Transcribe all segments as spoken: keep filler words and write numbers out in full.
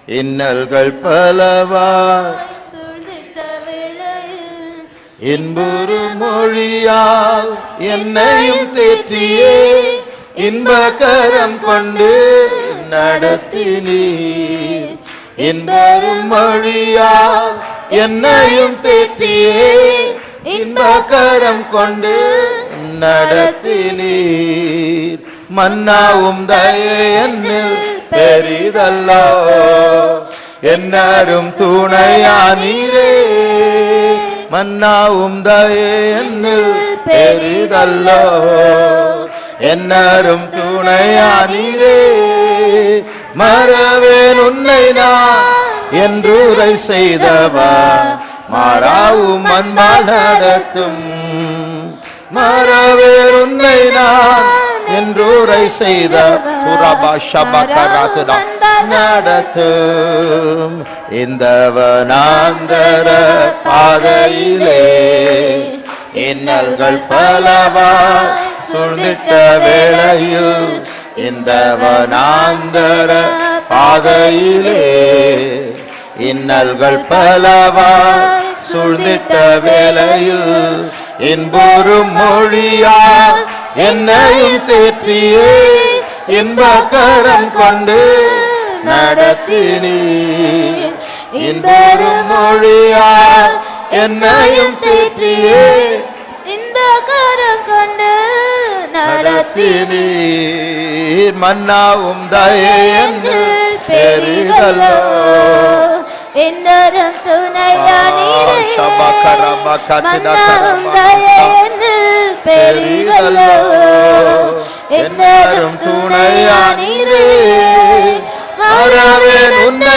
இன்னல்கள் பலவாய் சூழ்ந்திட்ட வேளையில் இன்புறு மொழியால் என்னையும் தேற்றியே இன்பகரம் கொண்டு நடத்தினீர். இன்பரும் மொழியால் என்னையும் தேற்றியே இன்பகரம் கொண்டு நடத்தினீர். மன்னாவும் தயை என்னில் பெரிதல்லோ என்னரும் துணையானீரே. மன்னாவும் தயை என்னில் பெரிதல்லோ என்னரும் துணையானீரே. மறவேன் உன்னை நான் என்றுரை செய்தவா மாறாவும் அன்பால் நடத்தும். மறவேன் உன்னை நான் என்றுரை செய்த நடத்தும். இந்த வனாந்தர பாதையிலே இன்னல்கள் பலவா சூழ்ந்திட்ட வேளையில் இந்த வனாந்தர பாதையிலே இன்னல்கள் பலவா சூழ்ந்திட்ட வேளையில் இன்புறும் மொழியா என்னையும் தேற்றியே இன்பகரம் கொண்டு நடத்தினீர். இன்புறும் மொழியா என்னையும் தேற்றியே இன்பகரம் கொண்டு நடத்தினீர். மன்னாவும் தயை என்னில் பெரிதல்லோ என்னரும் துணையானீரே. மன்னாவும் தயை என்னில் பெரிதல்லோ என்னரும் துணையானீரே. மறவேன் உன்னை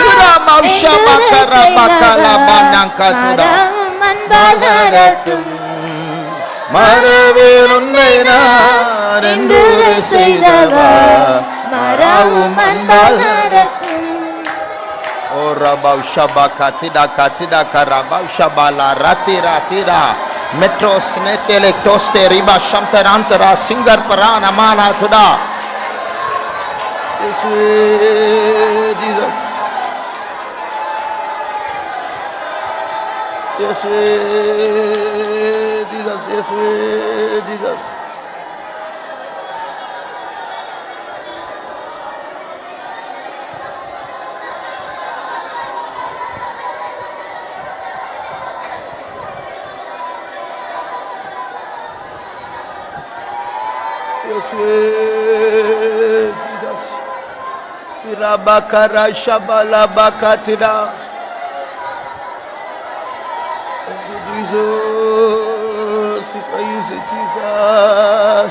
அன்பால் நடத்தும். மறவேன் உன்னை நான் என்றுரை செய்தவா மாறாவும் அன்பால் நடத்தும். ஓ ரபா ஷபா கத்திடா கத்திடா கரபா ஷபாலா ரத்திரா திரா மெட்ரோஸ் நெட்டெலெக்டோஸ்டே ரிபா ஷம்தராந்தரா சிங்கர் பரான மானா துடா. Jesus Yeshua, Jesus, Yeshua, Jesus. Yeshua, Jesus. Irabakara shabala bakatida. Jesus, praise you, Jesus.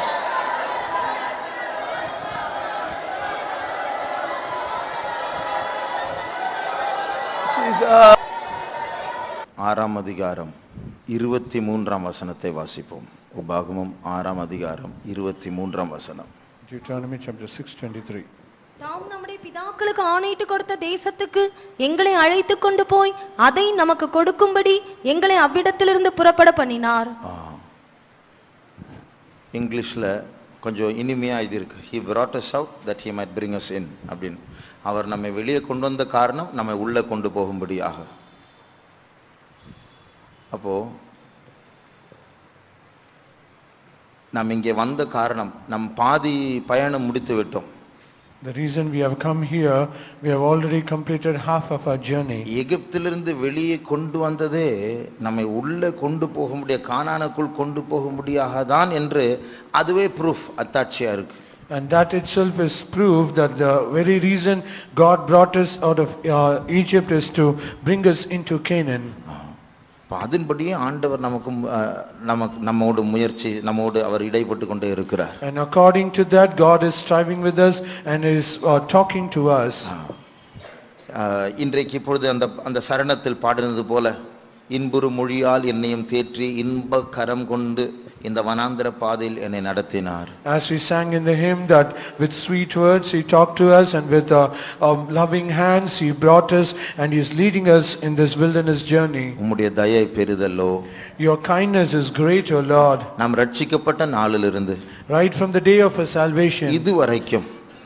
Jesus. ஆறாம் அதிகாரம் இருபத்தி மூன்றாம் வசனத்தை வாசிப்போம். உபாகமம் ஆறாம் அதிகாரம் இருபத்தி மூன்றாம் வசனம். Deuteronomy chapter six twenty-three. தாம் நம்முடைய பிதாக்களுக்கு ஆணையிட்டு கொடுத்த தேசத்துக்கு எங்களை அழைத்து கொண்டு போய் அதை நமக்கு கொடுக்கும்படி எங்களை அவ்விடத்திலிருந்து புறப்பட பண்ணினார். இங்கிலீஷ்ல கொஞ்சம் இனிமையா இது இருக்கு. He brought us out that he might bring us in அப்படின்னு. அவர் நம்மை வெளியே கொண்டு வந்த காரணம் நம்மை உள்ள கொண்டு போகும்படியாக. அப்போ நாம் இங்கே வந்த காரணம் நம் பாதி பயணம் முடித்து விட்டோம். The reason we have come here, we have already completed half of our journey. எகிப்திலிருந்து வெளியே கொண்டு வந்ததே நம்மை உள்ளே கொண்டு போக முடிய கானானுக்குள் கொண்டு போக முடியாக தான் என்று அதுவே ப்ரூஃப் அத்தாட்சியா இருக்கு. And that itself is proof that the very reason God brought us out of uh, Egypt is to bring us into Canaan. அதன்படியே ஆண்டவர் நமக்கு நமக்கு நம்மோடு முயற்சி நம்மோடு அவர் இடைப்பட்டு கொண்டே இருக்கிறார். And according to that God is striving with us and is uh, talking to us. இன்றைக்கு இப்பொழுது அந்த அந்த சரணத்தில் பாடினது போல இன்புறு மொழியால் என்னையும் தேற்றி இன்ப கரம் கொண்டு இந்த வனாந்தர பாதையில் என்னை நடத்தினார். As we sang in the hymn that with sweet words he talked to us and with uh, uh, loving hands he brought us and he is leading us in this wilderness journey. உம்முடைய தயை பெரிதல்லோ. Your kindness is great, O Lord. நாம் ரட்சிக்கப்பட்ட நாளிலிருந்து right from the day of our salvation இதுவரைக்கும்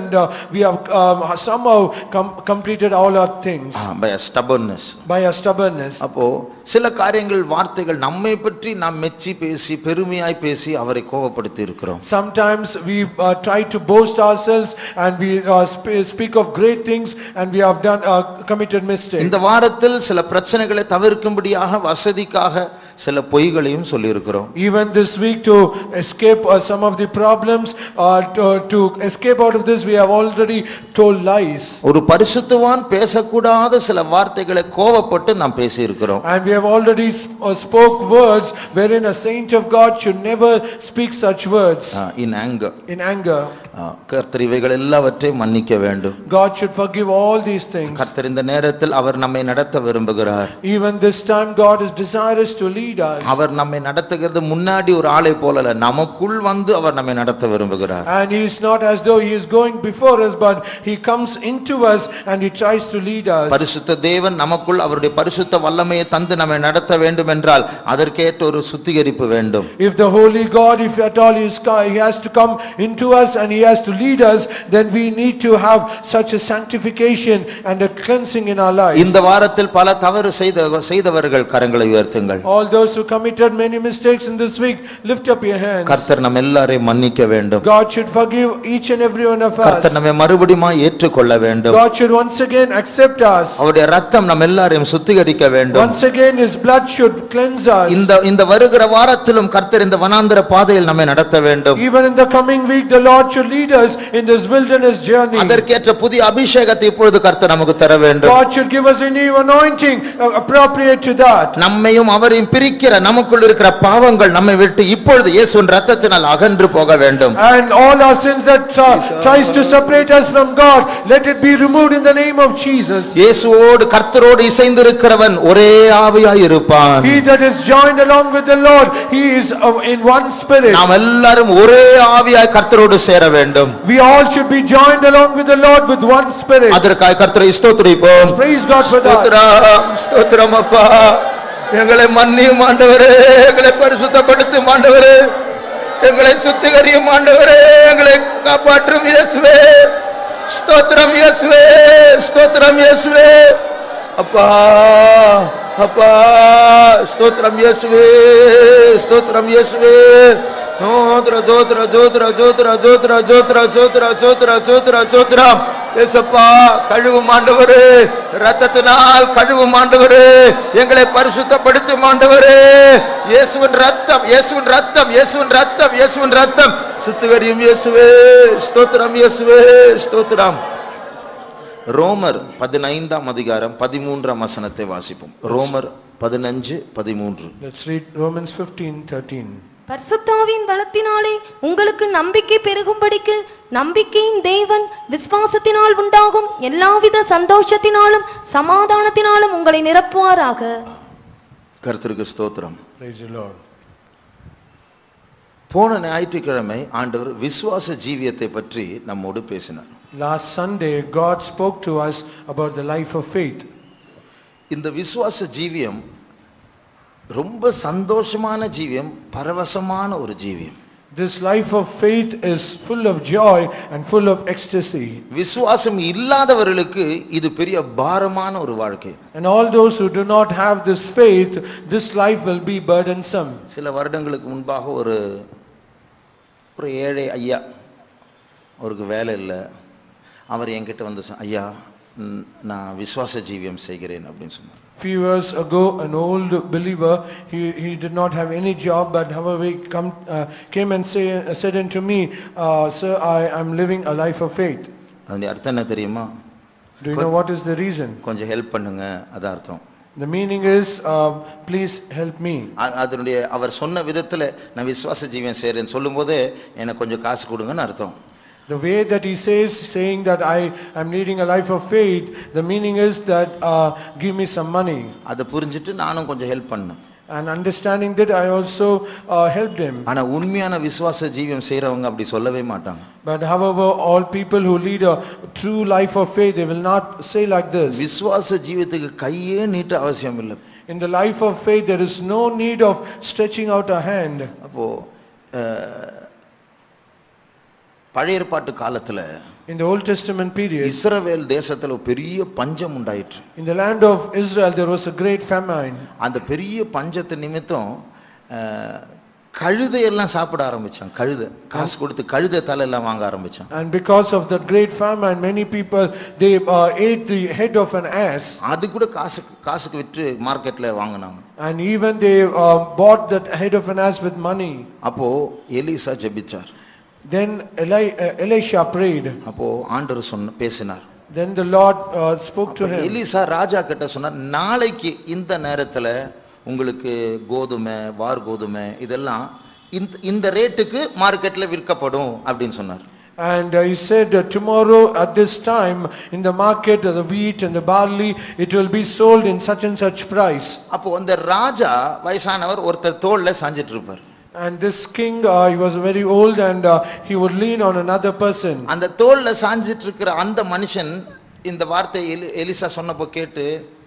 and uh, we have um, somehow com- completed all our things by a stubbornness. by our stubbornness. அப்போ சில காரியங்கள் வார்த்தைகள் நம்மை பற்றி நாம் மெச்சி பேசி பெருமையாய் பேசி அவரை கோபப்படுத்தி இருக்கிறோம். Sometimes we uh, try to boast ourselves and we uh, sp- speak of great things and we have done uh, committed mistakes. இந்த வாரத்தில் சில பிரச்சனைகளை தவிர்க்கும்படியாக வசதிக்காக சில பொய்களையும் சொல்லி இருக்கிறோம். Even this week, to escape uh, some of the problems, uh, to, to escape out of this, we have already told lies. ஒரு பரிசுத்தவான் பேசக்கூடாத சில வார்த்தைகளை கோபப்பட்டு நாம் பேசி இருக்கிறோம். And we have already sp- uh, spoke words wherein a saint of God should never speak such words in anger. in anger. கர்த்தர் இவைகள் எல்லாவற்றையும் மன்னிக்க வேண்டும். God should forgive all these things. கர்த்தர் இந்த நேரத்தில் அவர் நம்மை நடத்த விரும்புகிறார். Even this time God is desirous to lead us. அவர் நம்மை நடத்துகிறது முன்னாடி ஒரு ஆளை போல அல்ல, நமக்குள் வந்து அவர் நம்மை நடத்த விரும்புகிறார். And he is not as though he is going before us, but he comes into us and he tries to lead us. பரிசுத்த தேவன் நமக்குள் அவருடைய பரிசுத்த வல்லமையை தந்து நம்மை நடத்த வேண்டும் என்றால் அதற்கேற்ற ஒரு சுத்திகரிப்பு வேண்டும். If the holy God, if at all he is he has to come into us and he has to lead us, then we need to have such a sanctification and a cleansing in our lives. இந்த வாரத்தில் பல தவறு செய்த செய்தவர்கள் கரங்களை உயர்த்துங்கள். All those who committed many mistakes in this week, lift up your hands. கர்த்தர் நம்ம எல்லாரையும் மன்னிக்க வேண்டும். God should forgive each and every one of us. கர்த்தர் நம்மை மறுபடியும் ஏற்றுக்கொள்ள வேண்டும். God should once again accept us. அவருடைய இரத்தம் நம்ம எல்லாரையும் சுத்திகரிக்க வேண்டும். Once again his blood should cleanse us. இந்த இந்த வருகிற வாரத்திலும் கர்த்தர் இந்த வனாந்தர பாதையில் நம்மை நடத்த வேண்டும். Even in the coming week the Lord should lead us in this wilderness journey. அதற்கேற்ற புதிய அபிஷேகத்தை இப்பொழுது கர்த்தர் நமக்கு தர வேண்டும். God should give us a new anointing appropriate to that. நம்மையும் அவரையும் பிரிக்கிற நமக்குள் இருக்கிற பாவங்கள் நம்மை விட்டு இப்பொழுது இயேசுவின் இரத்தத்தினால் அகன்று போக வேண்டும். And all our sins that uh, tries to separate us from God, let it be removed in the name of Jesus. இயேசுவோடு கர்த்தரோடு இசைந்திருக்கிறவன் ஒரே ஆவியாய் இருப்பான். He that is joined along with the Lord, he is uh, in one spirit. நாம் எல்லாரும் ஒரே ஆவியாய் கர்த்தரோடு சேர வேண்டும். We all should be joined along with the Lord with one spirit. அதற்காக கர்த்தரை ஸ்தோத்திரிப்போம். Praise God for that. ஸ்தோத்திரம் ஸ்தோத்திரம் அப்பா. எங்களை மன்னியும் ஆண்டவரே, எங்களை பரிசுத்தப்படுத்தும் ஆண்டவரே, எங்களை சுத்திகரியும் ஆண்டவரே, எங்களை காப்பாற்றும் இயேசுவே. ஸ்தோத்திரம் இயேசுவே, ஸ்தோத்திரம் இயேசுவே. அப்பா அப்பா ஸ்தோத்திரம் இயேசுவே, ஸ்தோத்திரம் இயேசுவே. ஜோத்ர ஜோத்ர ஜோத்ர ஜோத்ர ஜோத்ர ஜோத்ர ஜோத்ர ஜோத்ர ஜோத்ர ஜோத்ர இயேசப்பா, கழுவும் ஆண்டவரே, இரத்தத்தினால் கழுவும் ஆண்டவரே, எங்களை பரிசுத்தப்படுத்தும் ஆண்டவரே. இயேசுவின் இரத்தம், இயேசுவின் இரத்தம், இயேசுவின் இரத்தம், இயேசுவின் இரத்தம் சுத்திகரியும் இயேசுவே. ஸ்தோத்திரம் இயேசுவே, ஸ்தோத்திரம். ரோமர் பதினைந்தாம் அதிகாரம் பதிமூன்றாம் வசனத்தை வாசிப்போம். ரோமர் பதினைந்து பதிமூன்று. Let's read Romans fifteen thirteen. பரிசுத்தாவின் பலத்தினாலே உங்களுக்கு நம்பிக்கை பெருகும்படிக்கு நம்பிக்கையின் தேவன் விசுவாசத்தினால் உண்டாகும் எல்லாவித சந்தோஷத்தினாலும் சமாதானத்தினாலும் உங்களை நிரப்புவாராக. கர்த்தருக்கு ஸ்தோத்திரம். Praise the Lord. போன ஞாயிற்றுக்கிழமை ஆண்டவர் விசுவாச ஜீவியத்தை பற்றி நம்மோடு பேசினார். Last Sunday God spoke to us about the life of faith. இந்த விசுவாச ஜீவியம் ரொம்ப சந்தோஷமான ஜீவியம், பரவசமான ஒரு ஜீவியம். This life of faith is full of joy and full of ecstasy. விசுவாசம் இல்லாதவர்களுக்கு இது பெரிய பாரமான ஒரு வாழ்க்கை. And all those who do not have this faith, this life will be burdensome. சில வருடங்களுக்கு முன்பாக ஒரு ஒரு ஏழை ஐயா, அவருக்கு வேலை இல்லை, அவர் என்கிட்ட வந்து ஐயா நான் விசுவாச ஜீவியம் செய்கிறேன் அப்படின்னு சொன்னார். Few years ago, an old believer, he he did not have any job, but however he come uh, came and say uh, said unto me, uh, sir, I am living a life of faith. அதனுடைய அர்த்தம் என்ன தெரியுமா? Do you know what is the reason? கொஞ்சம் help பண்ணுங்க, அது அர்த்தம். The meaning is, uh, please help me. அதனுடைய அவர் சொன்ன விதத்துல நான் விசுவாச ஜீவியம் செய்றேன்னு சொல்லும்போது எனக்கு கொஞ்சம் காசு கொடுங்கன்னு அர்த்தம். The way that he says, saying that I am leading a life of faith, the meaning is that uh, give me some money. அதை புரிஞ்சிட்டு நானும் கொஞ்சம் ஹெல்ப் பண்ணேன். And understanding that, I also uh, helped him. ஆனா உண்மையான விசுவாச ஜீவியம் செய்றவங்க அப்படி சொல்லவே மாட்டாங்க. But however, all people who lead a true life of faith, they will not say like this. விசுவாச ஜீவியத்துக்கு கையே நீட்ட அவசியம் இல்லை. In the life of faith, there is no need of stretching out a hand. அப்போ பழைய ஏற்பாட்டு காலத்துல In the Old Testament period, இஸ்ரவேல் தேசத்துல ஒரு பெரிய பஞ்சம் உண்டாயிற்று. in the land of Israel, there was a great famine. அந்த பெரிய பஞ்சத்து நிமித்தம் கழுதையெல்லாம் சாப்பிட ஆரம்பிச்சான். கழுதை காசு கொடுத்து கழுதை தலை எல்லாம் வாங்க ஆரம்பிச்சான். And because of that great famine, many people they uh, ate the head of an ass. அது கூட காசு காசுக்கு விற்று மார்க்கெட்ல வாங்கினாங்க. And even they uh, bought that head of an ass with money. அப்போ எலிசா ஜெபிச்சார். Then Eli, uh, Elisha prayed. அப்போ ஆண்டவர் சொன்ன பேசினார். Then the Lord uh, spoke to him. Elisha ராஜா கிட்ட சொன்னார், நாளைக்கு இந்த நேரத்துல உங்களுக்கு கோதுமை வார் கோதுமை இதெல்லாம் இந்த இந்த ரேட்டுக்கு மார்க்கெட்ல விற்கப்படும் அப்படின்னு சொன்னார். And uh, he said uh, tomorrow at this time in the market uh, the wheat and the barley it will be sold in such and such price. அப்போ அந்த ராஜா வயசானவர் ஒருத்தர் தோள்ல சாஞ்சிட்டு இருப்பார். And this king uh, he was very old and uh, he would lean on another person. அந்த தோள்ல சாஞ்சிட்டு இருக்கிற அந்த மனுஷன் இந்த வார்த்தை எலிசா சொன்னப்போ கேட்டு,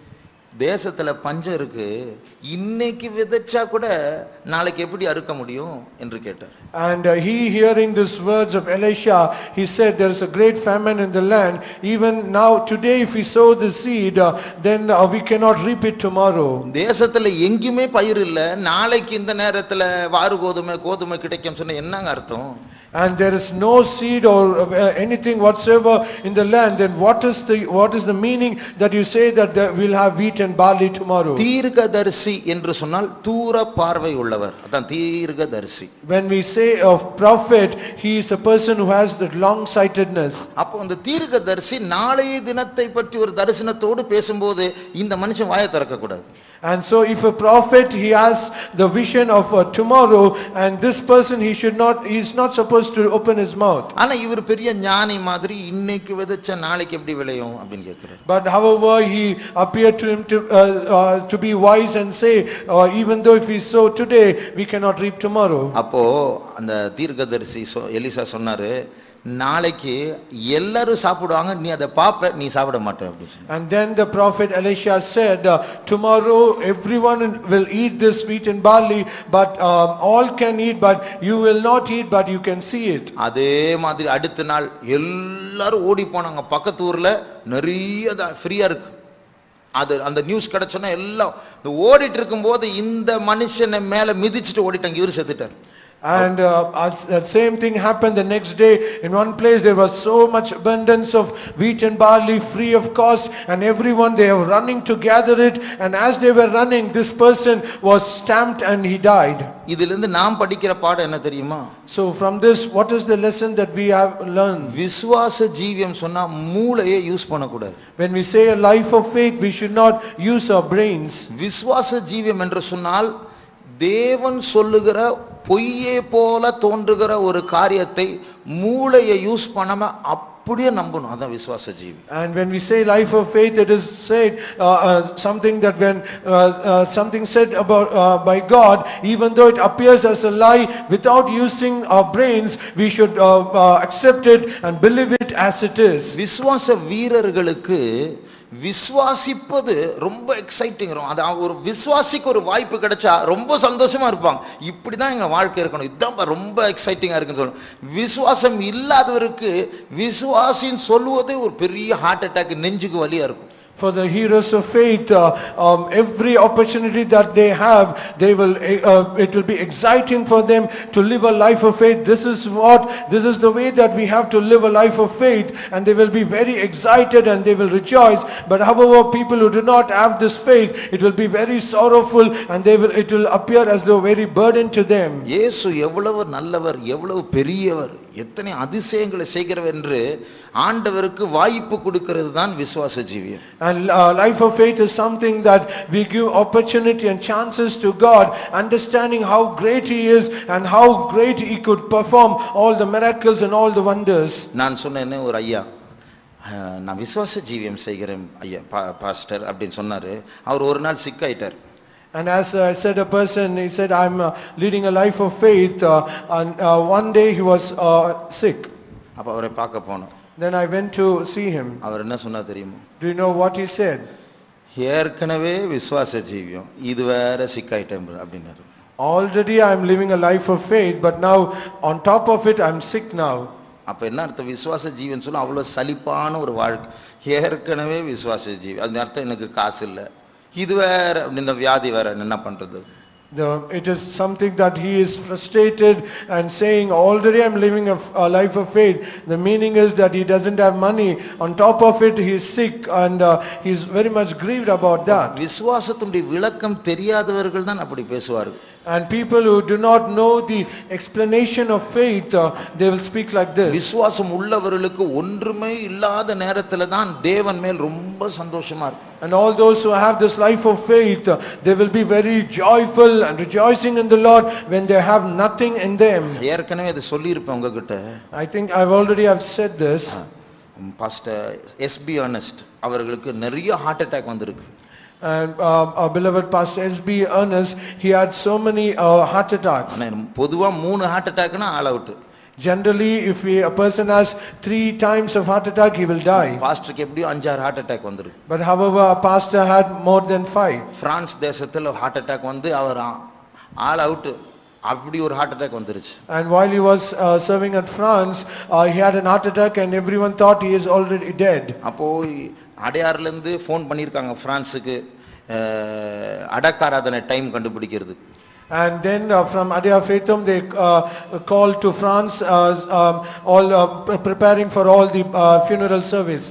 தேசத்துல பஞ்சம் இருக்கு, இன்னைக்கு விதைச்சா கூட நாளைக்கு எப்படி அறுக்க முடியும் என்று கேட்டார். And uh, he hearing these words of Elisha, he said there is a great famine in the land. Even now today if we sow the seed, uh, then uh, we cannot reap it tomorrow. தேசத்துல எங்கேயுமே பயிர் இல்ல, நாளைக்கு இந்த நேரத்துல வாறு கோதுமை கோதுமை கிடைக்கும் சொன்ன என்னங்க அர்த்தம்? And there is no seed or uh, anything whatsoever in the land, then what is the what is the meaning that you say that there we'll have wheat and barley tomorrow? தீர்க்கதரிசி என்று சொன்னால் தூர பார்வை உள்ளவர், அதான் தீர்க்கதரிசி. When we say of prophet, he is a person who has the long sightedness. அப்போ அந்த தீர்க்கதரிசி நாளைய தினத்தை பற்றி ஒரு தரிசனத்தோடு பேசும்போது இந்த மனுஷன் வாயை திறக்க கூடாது. And so if a prophet he has the vision of uh, tomorrow, and this person he should not he is not supposed to open his mouth. ஆனா இவர் பெரிய ஞானி மாதிரி இன்னைக்கு விதைச்ச நாளைக்கு எப்படி விளையும் அப்படினு கேக்குறார். But however he appeared to him to uh, uh, to be wise and say uh, even though if we sow today we cannot reap tomorrow. அப்போ அந்த தீர்க்கதரிசி எலிசா சொன்னாரு, நாளைக்கு எல்லாரும் சாப்பிடுவாங்க, நீ அதை பாப்ப, நீ சாப்பிட மாட்ட அப்படி. And then the prophet Elisha said, uh, tomorrow everyone will eat this wheat and barley, but um, all can eat, but you will not eat, but you can see it. அதே மாதிரி அடுத்த நாள் எல்லாரும் ஓடி போனாங்க. பக்கத்து ஊர்ல நிறைய ஃப்ரீயா இருக்கு. அது அந்த நியூஸ் கிடைச்சோன்னா எல்லாம் ஓடிட்டு இருக்கும்போது இந்த மனுஷனை மேல மிதிச்சுட்டு ஓடிட்டாங்க, இவரு செத்துட்டார். And uh, that same thing happened the next day. In one place there was so much abundance of wheat and barley free of cost, and everyone they were running to gather it, and as they were running this person was stamped and he died. இதிலிருந்து நாம் படிக்கிற பாடம் என்ன தெரியுமா? So from this what is the lesson that we have learned? விசுவாச ஜீவியம் சொன்னா மூளையை யூஸ் பண்ண கூடாது. When we say a life of faith, we should not use our brains. விசுவாச ஜீவியம் என்று சொன்னால் தேவன் சொல்லுகிற பொய்யே போல தோன்றுகிற ஒரு காரியத்தை மூளையை யூஸ் பண்ணாம அப்படியே நம்பணும், அதான் விசுவாச ஜீவி. And when we say life of faith, it is said uh, uh, something that when uh, uh, something said about uh, by God, even though it appears as a lie, without using our brains we should uh, uh, accept it and believe it as it is. விசுவாச வீரர்களுக்கு விசுவாசிப்பது ரொம்ப exciting. அது ஒரு விசுவாசிக்கு ஒரு வாய்ப்பு கிடைச்சா ரொம்ப சந்தோஷமா இருப்பாங்க. இப்படிதான் எங்க வாழ்க்கை இருக்கணும், இதுதான் ரொம்ப எக்ஸைட்டிங்கா இருக்குன்னு சொல்லணும். விசுவாசம் இல்லாதவருக்கு விசுவாசின்னு சொல்லுவதே ஒரு பெரிய ஹார்ட் அட்டாக், நெஞ்சுக்கு வலியா இருக்கும். For the heroes of faith, uh, um, every opportunity that they have, they will uh, it will be exciting for them to live a life of faith. This is what this is the way that we have to live a life of faith, and they will be very excited and they will rejoice. But however, people who do not have this faith, it will be very sorrowful, and they will it will appear as though very burden to them. இயேசு எவ்வளவு நல்லவர், எவ்வளவு பெரியவர், எத்தனை அதிசயங்களை செய்கிறவர் என்று ஆண்டவருக்கு வாய்ப்பு கொடுக்கிறது தான் விசுவாச ஜீவியம். And uh, life of faith is something that we give opportunity and chances to God, understanding how great he is and how great he could perform all the miracles and all the wonders. நான் சொன்னேனே ஒரு ஐயா, நான் விசுவாச ஜீவியம் செய்கிறேன் ஐயா pastor அப்படின்னு சொன்னாரு. அவர் ஒரு நாள் சிக் ஆயிட்டார். And as I uh, said a person, he said I'm uh, leading a life of faith, uh, and uh, one day he was uh, sick. அப்ப அவரை பார்க்க போனோம். Then I went to see him. அவர் என்ன சொன்னார் தெரியுமா? Do you know what he said? ஏற்கனவே விசுவாச ஜீவியம், இது வேற சிக் ஆயிட்டேன் அப்படின்னாரு. Already I am living a life of faith, but now on top of it I am sick now. அப்ப என்ன அர்த்தம்? விசுவாச ஜீவன் சொல்ல அவ்வளவு சலிப்பான ஒரு வாழ்க்கை. ஏற்கனவே விசுவாச ஜீவி, அது அர்த்தம் எனக்கு காசு இல்லை, இது வேற, இந்த வியாதி வேற, என்ன பண்றது? The, it is something that he is frustrated and saying, already I'm living a, a life of faith. The meaning is that he doesn't have money. On top of it, he is sick and uh, he is very much grieved about that. விசுவாசத்தினுடைய விளக்கம் தெரியாதவர்கள் தான் அப்படி பேசுவார்கள். And people who do not know the explanation of faith, uh, they will speak like this. விசுவாசம் உள்ளவர்களுக்கு ஒன்றுமே இல்லாத நேரத்துல தான் தேவன் மேல் ரொம்ப சந்தோஷமா இருக்கும். And all those who have this life of faith, uh, they will be very joyful and rejoicing in the Lord when they have nothing in them. ஏற்கனவே இதை சொல்லியிருப்பேன் உங்ககிட்ட. I think I've already have said this. Pastor SP Ernest அவர்களுக்கு நிறைய heart attack வந்திருக்கு. And uh, our beloved Pastor S B Ernest, he had so many uh, heart attacks. பொதுவா மூணு heart அட்டாக்னா all out. Generally, if we, a person has three times of heart attack, he will die. பாஸ்டருக்கு எப்படியும் அஞ்சாறு heart attack வந்திருக்கு. But however, our pastor had more than five. France தேசத்துல heart attack வந்து அவர் ஆல் அவுட், அப்படி ஒரு heart attack வந்துருச்சு. And while he was uh, serving at France, uh, he had an heart attack and everyone thought he is already dead. அப்போ அடையார்ல இருந்து phone பண்ணிருக்காங்க பிரான்சுக்கு, அடக்காராதனை டைம் கண்டுபிடிக்கிறது. And then uh, from Adya Faithum they uh, called to France, uh, um, all uh, preparing for all the uh, funeral service.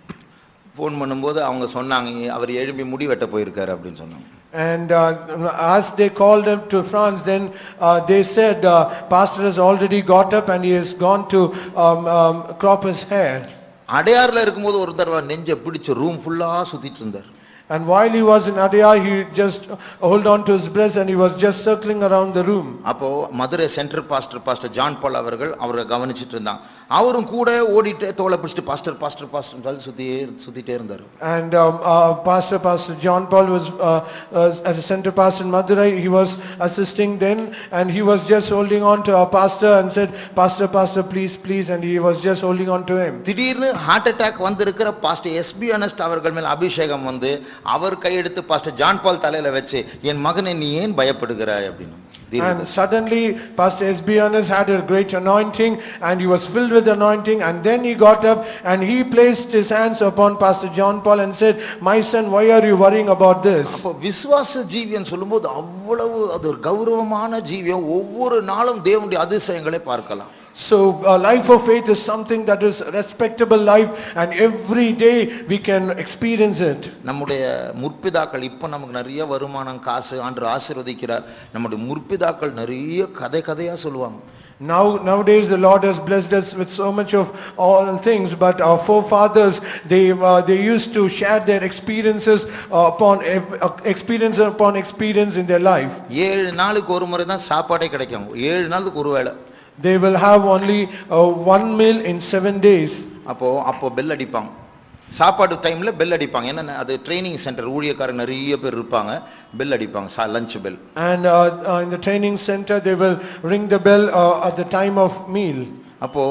Phone பண்ணும்போது அவங்க சொன்னாங்க அவர் எழும்பி முடி வெட்ட போயிருக்காரு அப்படின்னு சொன்னாங்க. And uh, as they called him to France, then uh, they said uh, pastor has already got up and he has gone to um, um, crop his hair. அடையார்ல இருக்கும்போது ஒரு தடவை நெஞ்ச பிடிச்சு ரூம் ஃபுல்லா சுத்திட்டு இருந்தார். And while he was in Adya, he just hold on to his breast and he was just circling around the room. அப்போ Madurai centre pastor pastor John Paul அவர்கள் அவரை கவனிச்சிட்டு இருந்தாங்க. அவரும் கூட ஓடிட்டே தோளை பிடிச்சிட்டு பாஸ்டர் பாஸ்டர் பாஸ்டர் சொல்லி சுத்தியே சுத்திட்டே இருந்தார். And um, uh, pastor pastor John Paul was uh, uh, as a center pastor in Madurai, he was assisting then and he was just holding on to our pastor and said, pastor pastor please please, and he was just holding on to him. திடீர்னு heart attack வந்திருக்கிற pastor SP Ernest அவர்கள் மேல் அபிஷேகம் வந்து அவர் கையெடுத்து pastor John பால் தலையில வச்சு, என் மகனே நீ ஏன் பயப்படுகிறாய் அப்படின்னு. And suddenly Pastor S B Ernest had a great anointing and he was filled with anointing, and then he got up and he placed his hands upon Pastor John Paul and said, my son, why are you worrying about this? அப்போ விசுவாச ஜீவியம் சொல்லும்போது அவ்வளவு அது ஒரு கௌரவமான ஜீவியம். ஒவ்வொரு நாளும் தேவனுடைய அதிசயங்களை பார்க்கலாம். So a life of faith is something that is a respectable life and every day we can experience it. நம்முடைய முற்பிதாக்கள் இப்ப நமக்கு நிறைய வருமானம் காசு ஆண்டவர் ஆசீர்வதிக்கிறார். நம்முடைய முற்பிதாக்கள் நிறைய கதை கதையா சொல்லுவாங்க. Now nowadays the Lord has blessed us with so much of all things, but our forefathers, they uh, they used to share their experiences uh, upon uh, experience upon experience in their life. ஏழு நாளுக்கு ஒரு முறை தான் சாப்பாடே கிடைக்கும். ஏழு நாளுக்கு ஒரு வேளை. They will have only uh, one meal in seven days. அப்போ அப்போ பெல் அடிப்பாங்க. சாப்பாடு டைம்ல பெல் அடிப்பாங்க. என்ன அது ட்ரைனிங் சென்டர், ஊழியக்காரங்க நிறைய பேர் இருப்பாங்க, பெல் அடிப்பாங்க, lunch bell. And uh, uh, in the training center they will ring the bell uh, at the time of meal. அப்போ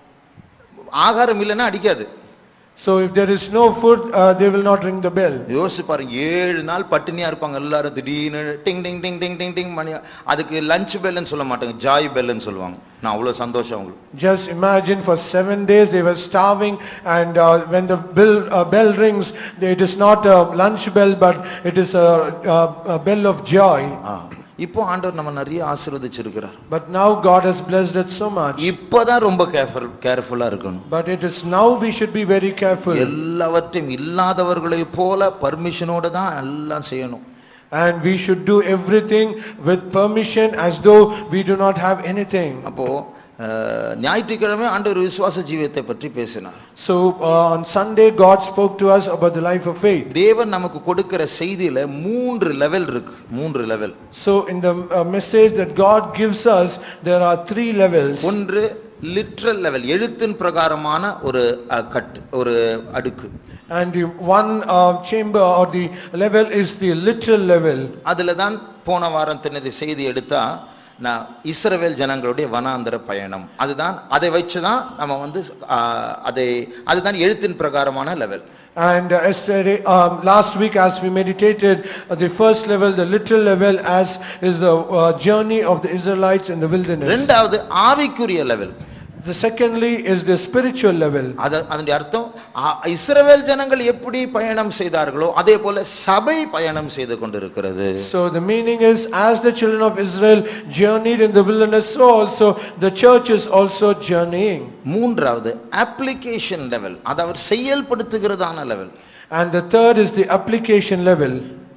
ஆகாரம் இல்லைன்னா அடிக்காது. So if there is no food, uh, they will not ring the bell. யோசிச்சு பாருங்க, ஏழு நாள் பட்டினியா இருப்பாங்க எல்லாரும். திடீர்னு டிங் டிங் டிங் டிங் டிங் டிங் மணி, அதுக்கு லஞ்ச் பெல்னு சொல்ல மாட்டாங்க, ஜாய் பெல்னு சொல்லுவாங்க. நான் அவ்வளவு சந்தோஷம் அவங்களுக்கு. Just imagine, for seven days they were starving, and uh, when the bell uh, bell rings, it is not a lunch bell but it is a, a, a bell of joy. இப்போ ஆண்டவர் நம்ம நிறைய ஆசீர்வதிச்சிருக்கிறார். But now God has blessed it so much. இப்போதான் ரொம்ப careful கேர்ஃபுல்லா இருக்கணும். But it is now we should be very careful. எல்லாவற்றையும் இல்லாதவர்களை போல பர்மிஷனோட தான் எல்லாம் செய்யணும். And we should do everything with permission as though we do not have anything. அப்போ ஞாயிற்றுக்கிழமை ஆண்டவர் விசுவாச ஜீவியத்தை பற்றி பேசினார். So uh, on Sunday God spoke to us about the life of faith. தேவன் நமக்கு கொடுக்கிற செய்தியில மூன்று லெவல் இருக்கு. மூன்று level. So in the uh, message that God gives us, there are three levels. ஒன்று லிட்ரல் லெவல், எழுத்தின் பிரகாரமான ஒரு கட், ஒரு அடுக்கு. And the one uh, chamber or the level is the literal level. அதுல தான் போன வாரம் தினரி செய்தி எடுத்தா நான் இஸ்ரவேல் ஜனங்களுடைய வனாந்தர பயணம், அதுதான் அதை வச்சுதான் நம்ம வந்து அதை அதுதான் எழுத்தின் பிரகாரமான level. And uh, yesterday, um, last week as we meditated, uh, the first level, the literal level, as is the uh, journey of the Israelites in the wilderness. இரண்டாவது ஆவிக்குரிய level. The secondly is the spiritual level. அது அதனுடைய அர்த்தம் ஆ- இஸ்ரவேல் ஜனங்கள் எப்படி பயணம் செய்தார்களோ அதே போல சபை பயணம் செய்து கொண்டிருக்கிறது. So the meaning is, as the children of Israel journeyed in the wilderness, so also the church is also journeying. மூன்றாவது அப்ளிகேஷன் லெவல், அதாவது செயல்படுத்துகிறதான level. And the third is the application level.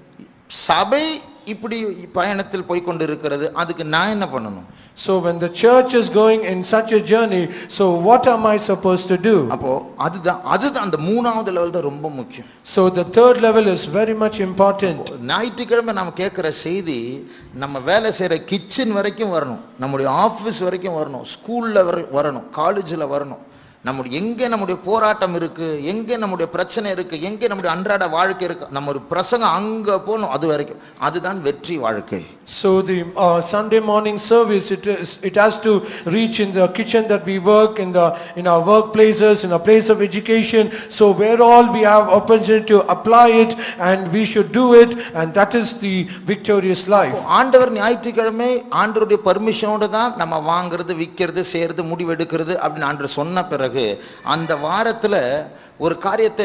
சபை இப்படி பயணத்தில் போய் கொண்டிருக்கிறது, அதுக்கு நான் என்ன பண்ணணும்? So when the church is going in such a journey, so what am I supposed to do? அப்போ அதுதான் அதுதான் அந்த மூணாவது லெவல் தான் ரொம்ப முக்கியம். So the third level is very much important. ஞாயிற்றுக்கிழமை நம்ம கேட்குற செய்தி நம்ம வேலை செய்கிற கிச்சன் வரைக்கும் வரணும், நம்முடைய ஆஃபீஸ் வரைக்கும் வரணும், ஸ்கூலில் வர வரணும், காலேஜில் வரணும். நம்முடைய எங்கே நம்முடைய போராட்டம் இருக்கு, எங்கே நம்முடைய பிரச்சனை இருக்கு, எங்கே நம்முடைய அன்றாட வாழ்க்கை இருக்கு, நம்ம ஒரு பிரசங்கம் அங்கே போகணும். அது வரைக்கும் அதுதான் வெற்றி வாழ்க்கை. So the uh, Sunday morning service, it is, it has to reach in the kitchen that we work, in the in our workplaces, in our place of education. So where all we have opportunity to apply it, and we should do it, and that is the victorious life. ஆண்டவர் ஞாயிற்றுக்கிழமை ஆண்டவருடைய பர்மிஷனோட தான் நம்ம வாங்குறது, விற்கிறது, செய்யறது, முடிவெடுக்கிறது அப்படின்னு ஆண்டவர் சொன்ன பிறகு அந்த வாரத்துல ஒரு காரியத்தை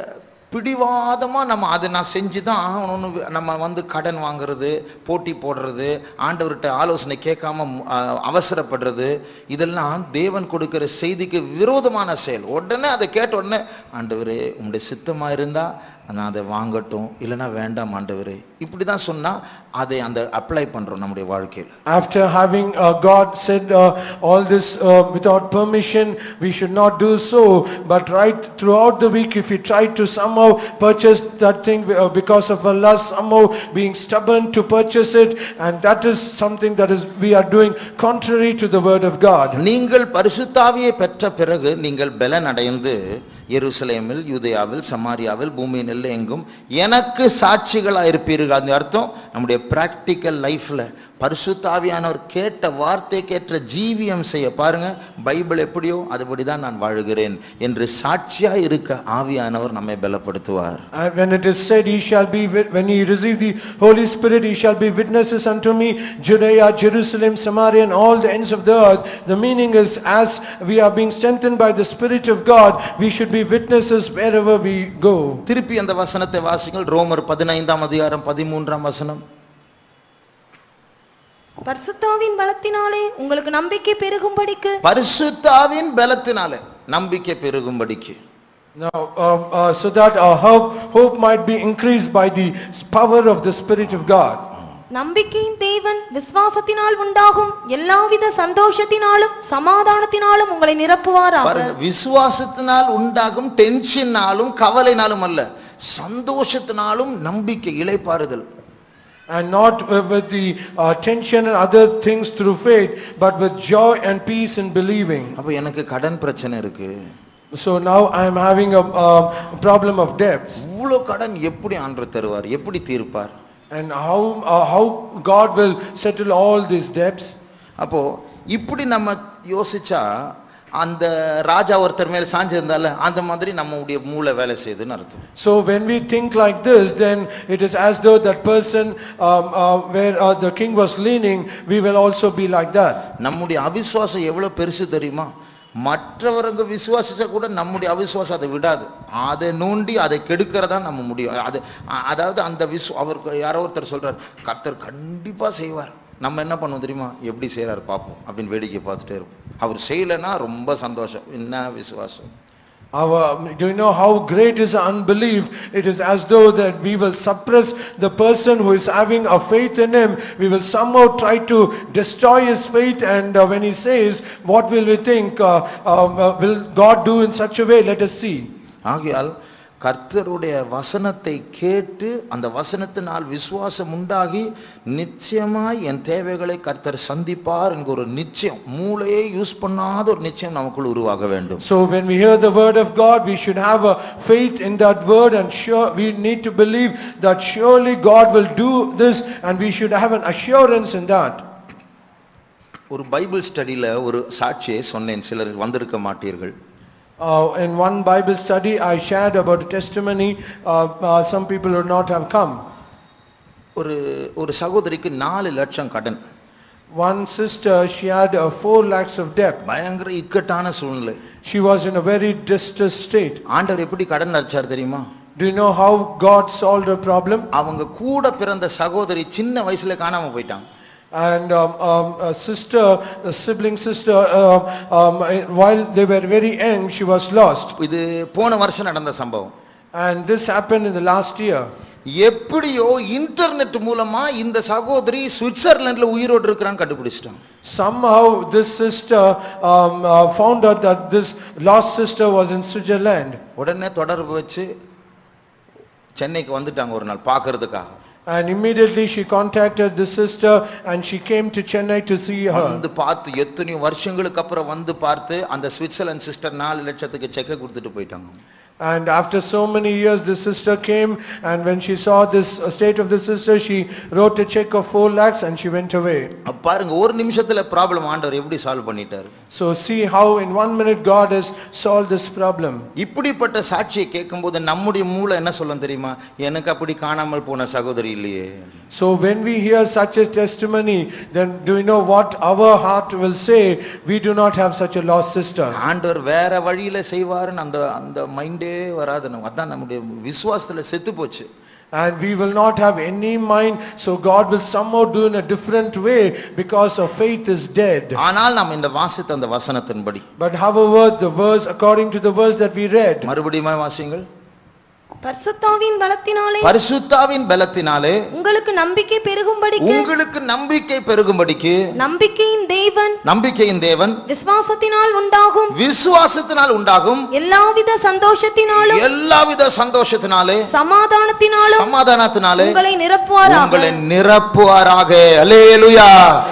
பிடிவாதமா நம்ம அதை நான் செஞ்சுதான் ஆகணும்னு நம்ம வந்து கடன் வாங்குறது, போட்டி போடுறது, ஆண்டவர்கிட்ட ஆலோசனை கேட்காம அவசரப்படுறது, இதெல்லாம் தேவன் கொடுக்கிற செய்திக்கு விரோதமான செயல். உடனே அதை கேட்ட உடனே ஆண்டவரே உங்களுடைய சித்தமா இருந்தா நான் அதை வாங்கட்டும், இல்லைன்னா வேண்டாம் ஆண்டவரே, இப்படி தான் சொன்னா அதை அந்த அப்ளை பண்றோம் நம்முடைய வாழ்க்கையில். After having uh, God said uh, all this uh, without permission, we should not do so. But right throughout the week, if we try to somehow purchase that thing uh, because of a lust, somehow being stubborn to purchase it, and that is something that is we are doing contrary to the word of God. நீங்கள் பரிசுத்தாவியை பெற்ற பிறகு நீங்கள் பலன் அடைந்து எருசலேமில், யூதேயாவில், சமாரியாவில், பூமியின் எல்லை எங்கும் எனக்கு சாட்சிகளா இருப்பீர்கள். அந்த அர்த்தம் நம்முடைய பிராக்டிக்கல் லைஃப்ல பரிசுத்த ஆவியானவர் கேட்ட வார்த்தைக்கேற்ற ஜீவியம் செய்ய பாருங்க. பைபிள் எப்படியோ அதுபடிதான் நான் வாழுகிறேன் என்று சாட்சியா இருக்க ஆவியானவர் நம்மை பலப்படுத்துவார். When it is said, he shall be, when he receive the Holy Spirit, he shall be witnesses unto me, Judea, Jerusalem, Samaria, and all the ends of the earth. The meaning is, as we are being strengthened by the Spirit of God, we should be witnesses wherever we go. திருப்பி அந்த வசனத்தை வாசிங்கள். ரோமர் பதினைந்தாம் அதிகாரம் பதிமூன்றாம் வசனம். பரிசுத்தாவின் பலத்தினாலே உங்களுக்கு நம்பிக்கை பெருகும்படிக்கு, பரிசுத்தாவின் பலத்தினாலே நம்பிக்கை பெருகும்படிக்கு. Now, um, uh, so that our hope, hope might be increased by the power of the Spirit of God. நம்பிக்கையின் தேவன் விசுவாசத்தினால் உண்டாகும் எல்லாவித சந்தோஷத்தினாலும் சமாதானத்தினாலும் உங்களை நிரப்புவாராக. விசுவாசத்தினால் உண்டாகும் டென்ஷனாலும் கவலைனாலும் அல்ல, சந்தோஷத்தினாலும் நம்பிக்கை இளைப்பாறுதல். And not with the uh, tension and other things through faith, but with joy and peace in believing. அப்ப எனக்கு கடன் பிரச்சனை இருக்கு. So now I am having a, a problem of debt. இவ்வளவு கடன் எப்படி ஆண்டவர் தருவார், எப்படி தீர்ப்பார்? And how uh, how God will settle all these debts? அப்போ இப்படி நம்ம யோசிச்சா அந்த ராஜா ஒருத்தர் மேல சாஞ்சு இருந்தால அந்த மாதிரி நம்முடைய மூளை வேலை செய்யுதுன்னு அர்த்தம். So when we think like this, then it is as though that person um, uh, where uh, the king was leaning, we will also be like that. நம்முடைய அவிசுவாசம் எவ்வளவு பெருசு தெரியுமா? மற்றவங்க விசுவாசிச்சா கூட நம்முடைய அவிசுவாசம் அதை விடாது, அதை நோண்டி அதை கெடுக்கிறதா நம்ம முடியும். அது அதாவது அந்த விசு அவருக்கு யாரோ ஒருத்தர் சொல்றார் கர்த்தர் கண்டிப்பா செய்வார், நம்ம என்ன பண்ணுவோம் தெரியுமா? எப்படி செய்யறாரு பார்ப்போம் அப்படின்னு வேடிக்கை பார்த்துட்டே இருப்போம். அவர் செய்யலைன்னா ரொம்ப சந்தோஷம். என்ன விசுவாசம்! Our, do you know how great is unbelief? It is as though that we will suppress the person who is having a faith in him. We will somehow try to destroy his faith, and uh, when he says, what will we think? Uh, uh, will God do in such a way? Let us see. ஆகையால் கர்த்தருடைய வசனத்தை கேட்டு அந்த வசனத்தினால் விசுவாசம் உண்டாகி நிச்சயமாய் என் தேவைகளை கர்த்தர் சந்திப்பார் என்கிற ஒரு நிச்சயம், மூளையே யூஸ் பண்ணாத ஒரு நிச்சயம் நமக்குள் உருவாக வேண்டும். So when we hear the word of God, we should have a faith in that word, and sure we need to believe that surely God will do this, and we should have an assurance in that. ஒரு Bible ஸ்டடியில ஒரு சாட்சியை சொன்னேன், சிலர் வந்திருக்க மாட்டீர்கள். Uh, in one Bible study, I shared about a testimony. Uh, uh, some people would not have come. ஒரு ஒரு சகோதரிக்கு நாலு லட்சம் கடன். One sister, she had uh, four lakhs of debt. பயங்கர இக்கட்டான சூழ்நிலை. She was in a very distressed state. ஆண்டவர் எப்படி கடன் அடைச்சார் தெரியுமா? Do you know how God solved her problem? அவங்க கூட பிறந்த சகோதரி சின்ன வயசுல காணாம போயிட்டாங்க. And um, um, a sister, a sibling sister, uh, um, while they were very young, she was lost. இது போன வருஷம் நடந்த சம்பவம். And this happened in the last year. எப்படியோ இன்டர்நெட் மூலமா இந்த சகோதரி சுவிட்சர்லாந்துல உயிரோடு இருக்கிறான்னு கண்டுபிடிச்சிட்டாங்க. Somehow this sister um, uh, found out that this lost sister was in Switzerland. உடனே தொடர்பு வச்சு சென்னைக்கு வந்துட்டாங்க ஒரு நாள் பார்க்கிறதுக்காக. And immediately she contacted the sister and she came to Chennai to see her. வந்து பார்த்து எத்தனை வருஷங்களுக்கு அப்புறம் வந்து பார்த்து அந்த சுவிட்சர்லாந்து சிஸ்டர் நாலு லட்சத்துக்கு செக் கொடுத்துட்டு போயிட்டாங்க. And after so many years the sister came, and when she saw this state of the sister, she wrote a check of four lakhs and she went away. பாருங்க ஒரு நிமிஷத்துல problem ஆண்டவர் எப்படி solve பண்ணிட்டாரு. So see how in one minute God has solved this problem. இப்படிப்பட்ட சாட்சியை கேட்கும்போது நம்முடைய மூளை என்ன சொல்லும் தெரியுமா? எனக்கு அப்படி காணாமல் போன சகோதரி இல்லையே. So when we hear such a testimony, then do you know what our heart will say? We do not have such a lost sister. ஆண்டவர் வேற வழியில செய்வாருன்னு அந்த அந்த மைண்டே வராது. நம்ம அதான் நம்முடைய விசுவாசத்துல செத்து போச்சு. And we will not have any mind, so God will somehow do in a different way because our faith is dead. ஆனால் நாம் இந்த வாசித்த அந்த வசனத்தின்படி, But however the verse, according to the verse that we read, மறுபடியும் வாசிங்கள். பரிசுத்தாவின் பலத்தினாலே பரிசுத்தாவின் பலத்தினாலே உங்களுக்கு நம்பிக்கை பெருகும்படிக்கு உங்களுக்கு நம்பிக்கை பெருகும்படிக்கு நம்பிக்கையின் தேவன் நம்பிக்கையின் தேவன் விசுவாசத்தினால் உண்டாகும் விசுவாசத்தினால் உண்டாகும் எல்லாவித சந்தோஷத்தினாலும் எல்லாவித சந்தோஷத்தினாலே சமாதானத்தினாலும் சமாதானத்தினாலே உங்களை நிரப்புவாராக உங்களை நிரப்புவாராக. அல்லேலூயா.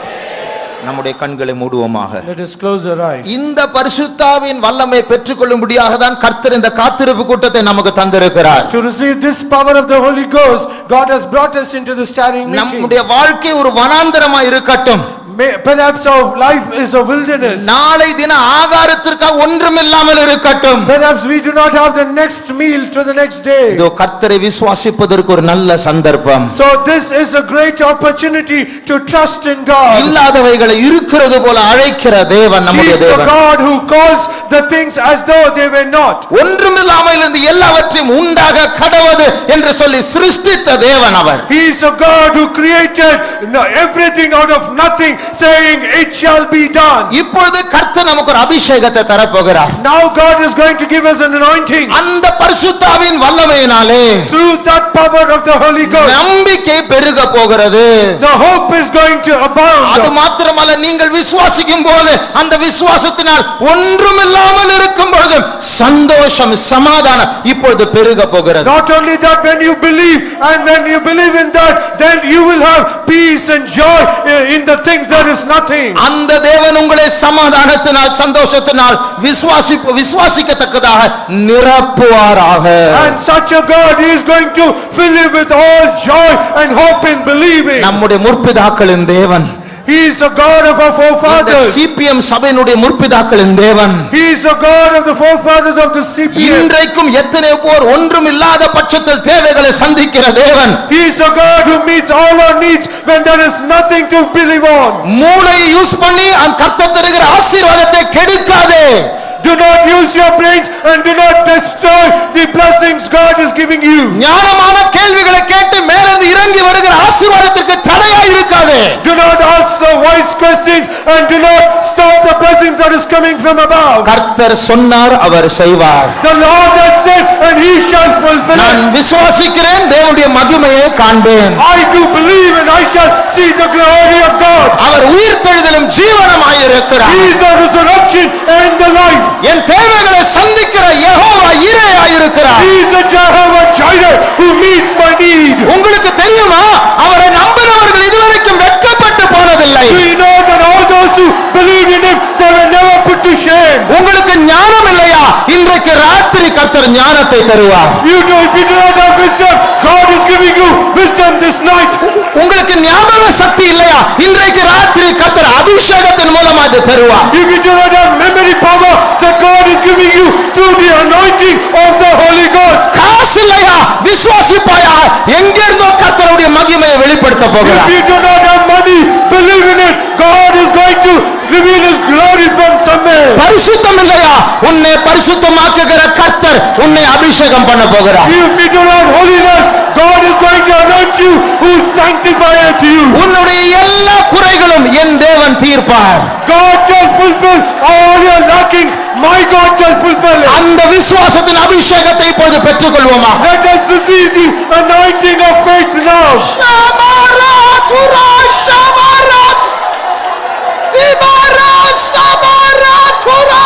நம்முடைய கண்களை மூடுவோமாக. let us close our eyes. இந்த பரிசுத்தாவின் வல்லமை பெற்றுக்கொள்ளும்படியாக தான் கர்த்தர் இந்த காத்திருப்பு கூட்டத்தை நமக்கு தந்திருக்கிறார். To receive this power of the Holy Ghost, God has brought us into the starting meeting. நம்முடைய வாழ்க்கை ஒரு வனாந்தரமாக இருக்கட்டும். Perhaps our life is a wilderness. நாளை தின ஆகாரத்திற்காக ஒன்றுமில்லாமல் இருக்கட்டும். Perhaps we do not have the next meal to the next day. இதோ கர்த்தரை விசுவாசிப்பதற்கு ஒரு நல்ல சந்தர்ப்பம். So this is a great opportunity to trust in God. இல்லாதவைகளை இருக்கிறது போல அழைக்கிற தேவன் நம்முடைய He is தேவன். the God who calls the things as though they were not. ஒன்றுமில்லாமல் இருந்து எல்லாவற்றையும் உண்டாக கடவது என்று சொல்லி சிருஷ்டித்த தேவன் அவர். He is a God who created everything out of nothing, saying it shall be done. இப்பொழுது கர்த்தர் நமக்கு ஒரு அபிஷேகத்தை தரப்போகிறார். Now God is going to give us an anointing. அந்த பரிசுத்தாவின் வல்லமையினாலே Through that power of the Holy Ghost, நம்பிக்கை பெருக போகிறது. the hope is going to abound. அது மாத்திரமல்ல, நீங்கள் விசுவாசிக்கும் போது அந்த விசுவாசத்தினால் ஒன்றுமில்லாமல் இருக்கும் பொழுது சந்தோஷம் சமாதானம் இப்பொழுது பெருக போகிறது. Not only that, when you believe, and when you believe in that, then you will have peace and joy in the things there is nothing. அந்த தேவன் உங்களை சமாதானத்தினால் சந்தோஷத்தினால் விசுவாசி விசுவாசிக்கத்தக்கதாக நிரப்புவாராக. And such a God, He is going to fill you with all joy and hope in believing. நம்முடைய முற்பிதாக்களின் தேவன், He is a God of our forefathers. CPM சபையினுடைய முற்பிதாக்களின் தேவன். He is a God of the forefathers of the C P M. இன்றைக்கும் எத்தனை பேர் ஒன்றும் இல்லாத பட்சத்தில் தேவைகளை சந்திக்கிற தேவன். He is a God who meets all our needs when there is nothing to believe on. மூளையை யூஸ் பண்ணி அந்த கர்த்தர் தருகிற ஆசீர்வாதத்தை கெடுக்காதே. Do not use your brains and do not destroy the blessings God is giving you. ஞானமான கேள்விகளை கேட்டு மேலிருந்து இறங்கி வருகிற ஆசீர்வாதத்திற்கு தடையாய் இருக்காதே. Do not ask the wise questions and do not stop the blessings that is coming from above. கர்த்தர் சொன்னார், அவர் செய்வார். The Lord has said and He shall fulfill நான் it. விசுவாசிக்கிறேன், தேவனுடைய மகிமையை காண்பேன். I do believe and I shall see the glory of God. அவர் உயிர்த்தெழுதலும் ஜீவனமாய் இருக்கிறார். He is the resurrection and the life. என் தேவைகளை சந்திக்கிற யெகோவா ஈரேயாய் இருக்கிறார். He is the Jehovah Jireh who meets my need. உங்களுக்கு தெரியுமா, அவரை நம்பினவர்கள் இதுவரைக்கும் வெட்கப்பட்டு போனதில்லை. Do you know that all those who believe in Him, they were never put to shame? உங்களுக்கு ஞானம் இல்லையா? இன்றைக்கு ராத்திரி கர்த்தர் ஞானத்தை தருவார். You know, if you do not have wisdom, God is giving you wisdom this night. உங்களுக்கு ஞாபக சக்தி இல்லையா? இன்றைக்கு ராத்திரி கர்த்தர் அபிஷேகத்தின் மூலமாக அதை தருவார். If you do not have memory power, that God is giving you through the anointing of the Holy Ghost. காசு இல்லையா? விசுவாசிப்பாயா? எங்கிருந்தோ கர்த்தருடைய மகிமையை வெளிப்படுத்த If போகிறார். you do not have money, believe in it. God somewhere. பரிசுத்தம் இல்லையா? உன்னை பரிசுத்தமாக்குகிற கர்த்தர் உன்னை அபிஷேகம் பண்ண போகிறார். If you do not holiness, God is going to anoint you, who is sanctifier to you. உன்னுடைய எல்லா குறைகளும் என் தேவன் தீர்ப்பார். God shall fulfill all your lackings. My God shall fulfill it. அந்த விசுவாசத்தின் அபிஷேகத்தை இப்பொழுது பெற்றுக்கொள்வோமா? Let us receive the anointing of faith now. ஷமரா Tura ஷமரா திபரா ஷமரா Tura.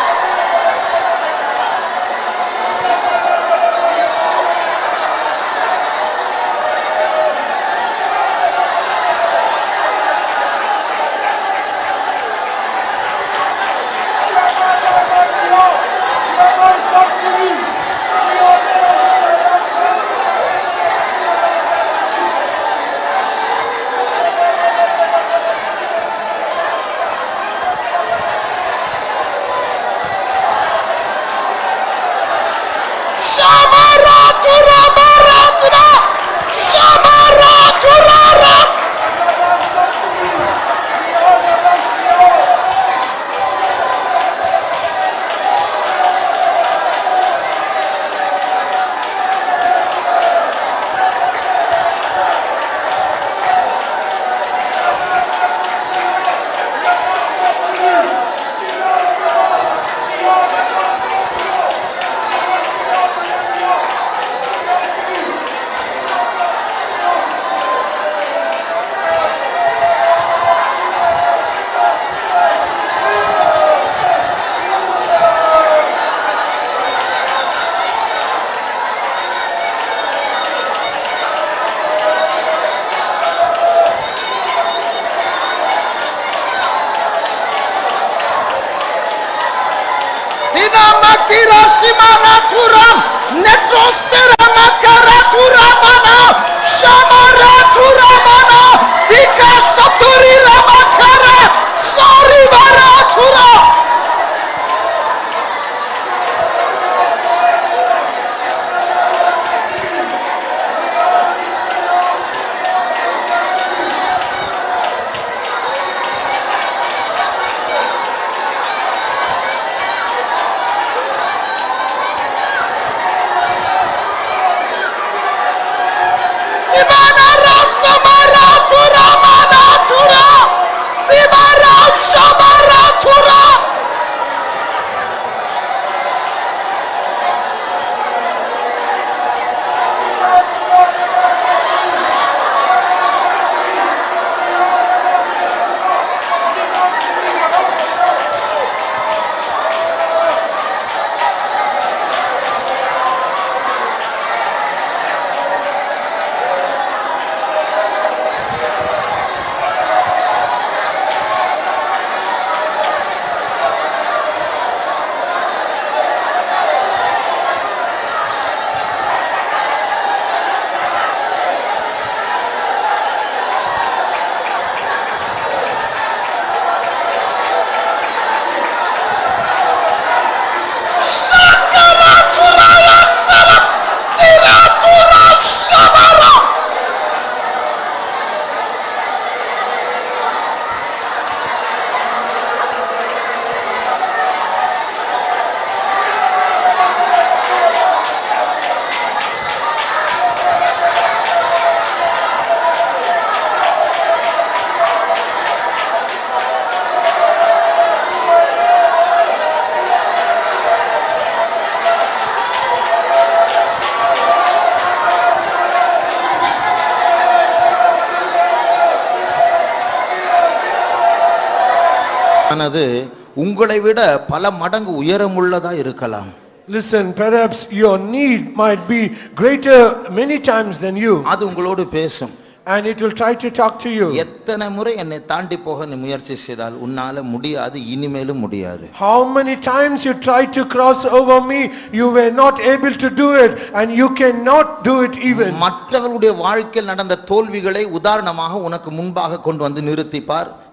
ஆனது உங்களை விட பல மடங்கு உயரமுள்ளதா இருக்கலாம். Listen, perhaps your need might be greater many times than you. அது உங்களோடு பேசும். And it will try to talk to you. எத்தனை முறை என்னை தாண்டி போக நீ முயற்சி செய்தால் உன்னால முடியாது, இனிமேலும் முடியாது. How many times you tried to cross over me, you were not able to do it, and you cannot do it even. மற்றவர்களுடைய வாழ்க்கையில் நடந்த தோல்விகளை உதாரணமாக உனக்கு முன்பாக கொண்டு வந்து நிறுத்திப்பார்.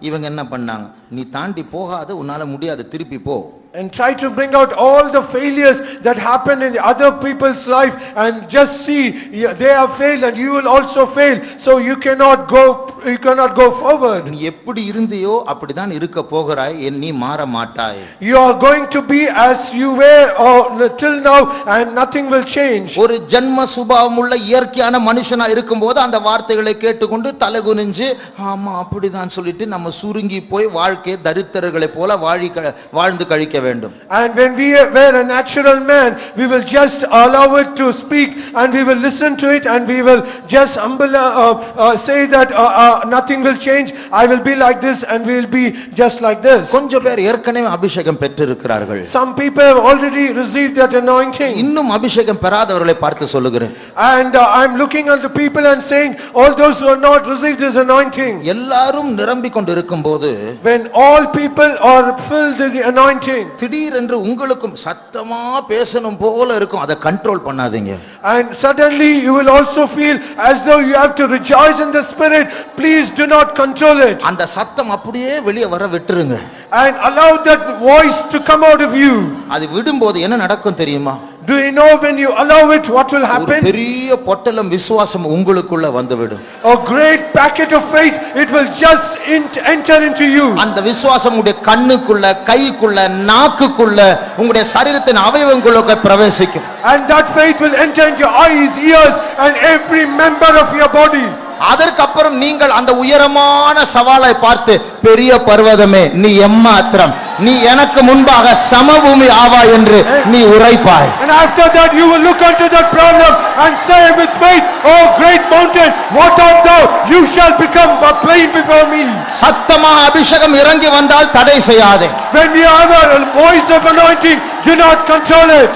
இவங்க என்ன பண்ணாங்க, நீ தாண்டி போகாத, உன்னால முடியாது, திருப்பி போ. And try to bring out all the failures that happened in the other people's life and just see they have failed and you will also fail, so you cannot go you cannot go forward. நீ எப்படி இருந்தியோ அப்படிதான் இருக்க போகிறாய், நீ மாற மாட்டாய். You are going to be as you were or till now and nothing will change. ஒரு ஜன்ம சுபாவம் உள்ள இயற்கையான மனுஷனா இருக்கும்போது அந்த வார்த்தைகளை கேட்டுக்கொண்டு தலகுனிஞ்சு ஆமா அப்படிதான் சொல்லிட்டு நம்ம சுருங்கி போய் வாழ்க்கை தரித்திரர்களை போல வாழி வாழ்ந்து கழிக்க வேண்டும். And when we were a natural man, we will just allow it to speak and we will listen to it and we will just humble, uh, uh, say that uh, uh, nothing will change, I will be like this and we will be just like this. கொஞ்சம் பேர் ஏற்கனவே அபிஷேகம் பெற்றிருக்கிறார்கள். Some people have already received that anointing. இன்னும் அபிஷேகம் பெறாதவர்களை பார்த்து சொல்லுகிறேன். And uh, I am looking at the people and saying, all those who have not received this anointing. எல்லாரும் நிரம்பிக் கொண்டிருக்கும்போது, when all people are filled with the anointing, திடீரென்று உங்களுக்கும் சத்தமா பேசணும் போல இருக்கும், அதை கண்ட்ரோல் பண்ணாதீங்க. and suddenly you will also feel as though you have to rejoice in the spirit. Please do not control it. அந்த சத்தம் அப்படியே வெளியே வர விட்டுருங்க. And allow that voice to come out of you. அது விடும்போது என்ன நடக்கும் தெரியுமா? Do you know when you allow it what will ஒரு happen? பெரிய பொட்டலம் விசுவாசம் உங்களுக்குள்ள வந்துவிடும். A great packet of faith, it will just in- enter into you. அந்த விசுவாசம் உங்களுடைய கண்ணுக்குள்ள, கைக்குள்ள, நாக்குக்குள்ள, உங்களுடைய சரீரத்தின் அவயவங்களுக்குள்ள பிரவேசிக்கும். And that faith will enter into your eyes, ears and every member of your body. அதற்கப்புறம் நீங்கள் அந்த உயரமான சவாலை பார்த்து, பெரிய பர்வதமே நீ எம்மாத்திரம், நீ எனக்கு முன்பாக சமபூமி ஆவா என்று நீ உரைப்பாய். And after that you will look unto that problem and say with faith, oh great mountain, what art thou? You shall become a plain before me. சத்தமாக அபிஷேகம் இறங்கி வந்தால் தடை செய்யாதே. When we have a voice of anointing, do not control it.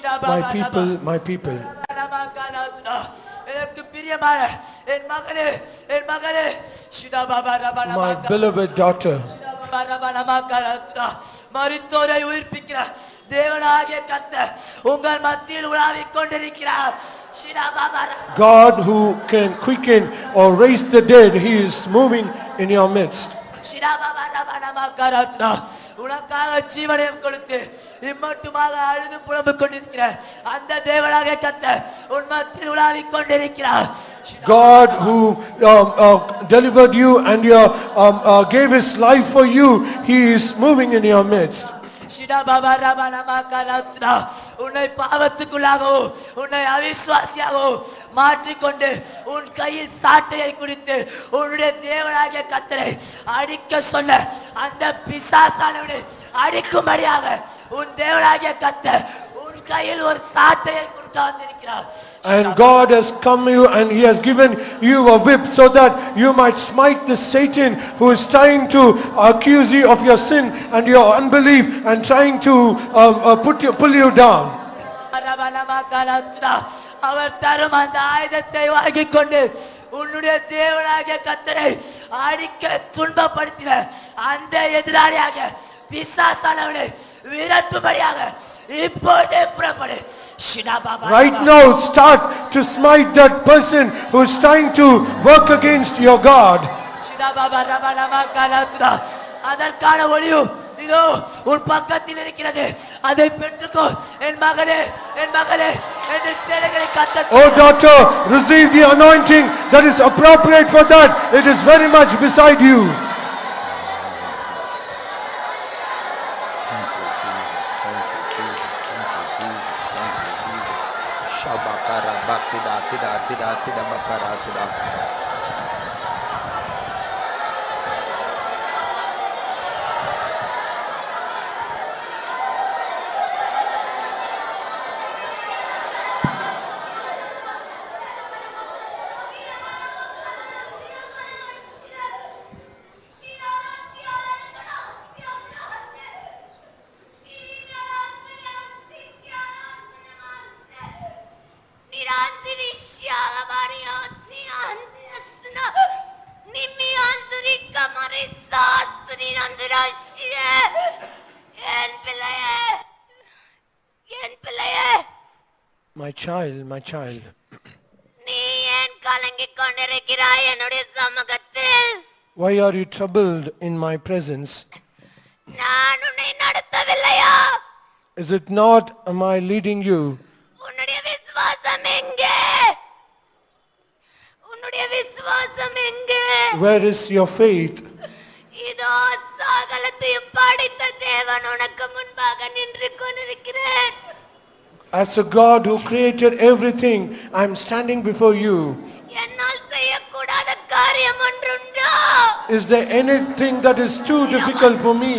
My people, my people. எனக்கு பிரியமான என் மகனே என் மகனே ஷிடா பாபா ரபா ரபா My beloved daughter. மரித்தோரை உயிர்ப்பிக்கிற தேவனாகிய கர்த்தர் உங்கள் மத்தியில் உலாவிக் கொண்டிருக்கிறார். God who can quicken or raise the dead, he is moving in your midst. உனக்காக ஜீவனையும் கொடுத்து இம்மட்டுமாக அழுது புலம்பிக் கொண்டிருக்கிற அந்த தேவனாகிய கர்த்தர் உன் மத்தியில் உலாவிக் கொண்டிருக்கிறார். God who um, uh, delivered you and your, um, uh, gave his life for you, he is moving in your midst. உன்னை பாவத்துக்குள்ளாகவோ உன்னை அவிசுவாசியாகவோ மாற்றிக்கொண்டு உன் கையில் சாட்டையை குடித்து உன்னுடைய தேவனாகிய கர்த்தரை அடிக்க சொன்ன அந்த பிசாசானவனை அடிக்கும்படியாக உன் தேவனாகிய கர்த்தர் உன் கையில் ஒரு சாட்டையை கொடுக்க வந்திருக்கிறார். And God has come you and he has given you a whip so that you might smite the Satan who is trying to accuse you of your sin and your unbelief and trying to um, uh, put you, pull you down. அவர் தரும் அந்த ஆயுதத்தை வாங்கிக் கொண்டு உன்னுடைய தேவனாகிய கர்த்தரை அடிக்க துன்பப்படுத்தின அந்த எதிராளியாக பிசாசானவனை விரட்டும்படியாக இப்போதே புறப்படு. Right now start to smite that person who is trying to work against your God. அதற்கான ஒளியும் இதோ உன் பக்கத்தில் இருக்கிறது. அதை பெற்றுக்கோ என் மகனே என் மகளே என்று சேனைகளை கர்த்தர். Oh daughter, receive the anointing that is appropriate for that. It is very much beside you. Tida tida tida tida bakara tida. My child, my child. Why are you troubled in my presence? Is it not am I leading you? Where is your faith? As a God who created everything, I am standing before you. Is there anything that is too difficult for me?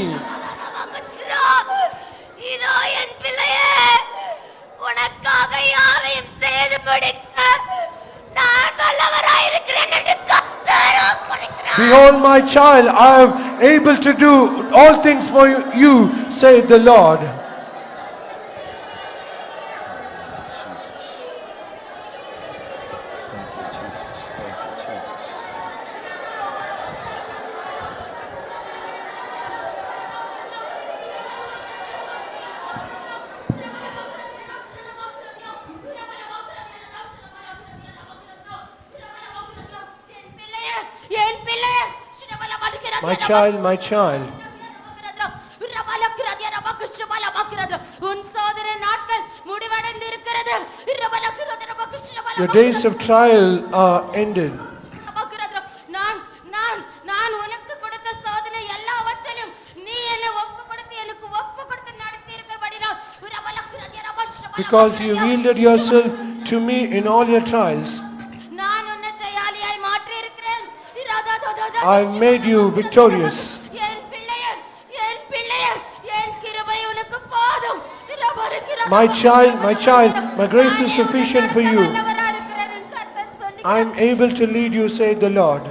Behold my child, I am able to do all things for you, saith the Lord. My child, my child. Your days of trial are ended. Because you yielded yourself to me in all your trials. I have made you victorious. My child, my child, my grace is sufficient for you. I am able to lead you, saith the Lord.